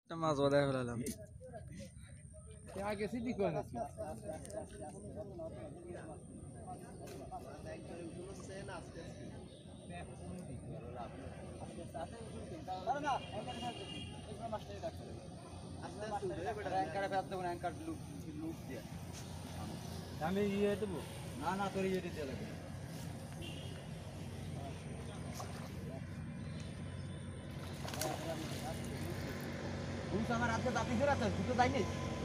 মাছ বাদায় ফেলালাম। আগে সিদ্ধি করে আমি ইয়ে দেবো না না তোর ইয়ে দিতে লাগবে আমার হাতে দাঁতি ফেরা তো দুটো যায়নি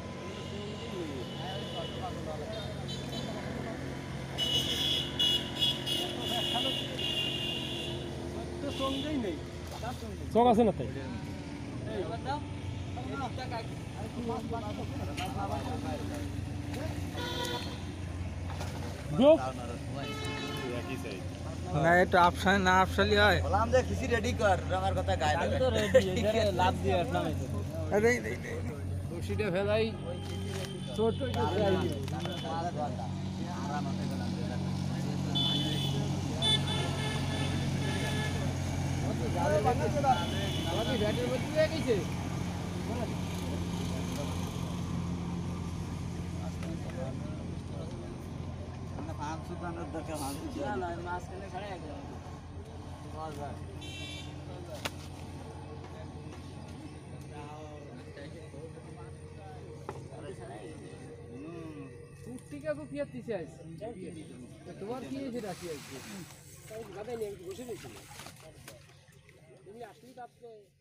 সঙ্গেই নেই চোখ আছে না তাই না একটু আপসাই না আপসালি হয় বললাম যে খিচি রেডি কর আমার কথা গায়ে লাগে তো রেডি এখানে লাভ দিয়ে আসলাম এই রশিটা ফেলাই ছোট ছোট ফেলাই আরাম আছে আমাদের ব্যাটের মধ্যে হয়ে গেছে তোমার কি এসে রাখি আছে বসে গেছিল তুমি আসলে